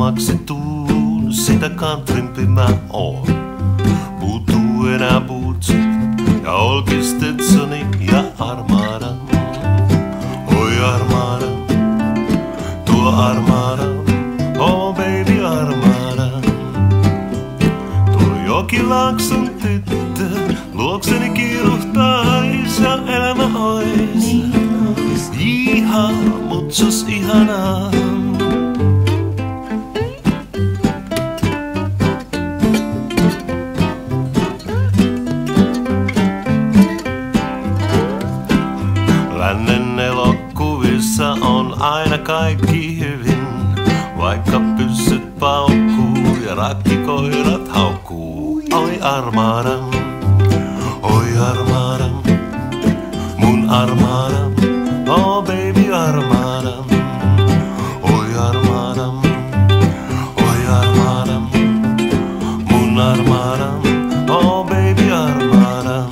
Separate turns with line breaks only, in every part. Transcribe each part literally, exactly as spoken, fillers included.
Armaksi tuun, sitä countrympi mä oon. Puuttuu enää bootsit ja olkistetsoni ja armada. Oi armada, tuo armada, oh baby armada. Tuo Jokilaakson tyttö, luokseni kiiruhtais ja elämä ois. Jiha, mutsus ihanaa. Lännen elokuvissa on aina kaikki hyvin, vaikka pyssyt paukkuu ja rakkikoirat haukkuu. Oi armada, oi armada, mun armada, oh baby armada. Oi armada, oi armada, mun armada, oh baby armada.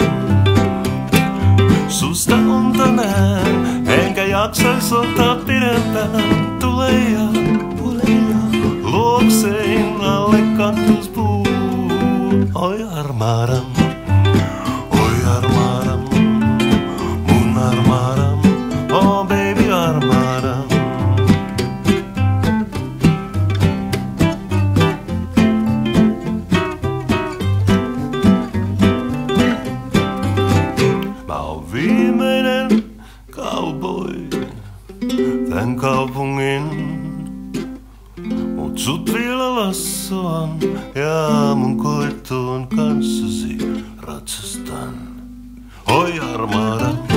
Susta unta nään, enkä jaksais ottaa pidempään. Tule ja, tule ja, luoksein alle kaktuspuun. Oi armada, oi armada, mun armada, oh baby armada. Mä oon viimeinen cowboy tän kaupungin. Mut sut vielä lassoan ja mun koittoon kanssasi ratsastan. Oi armada.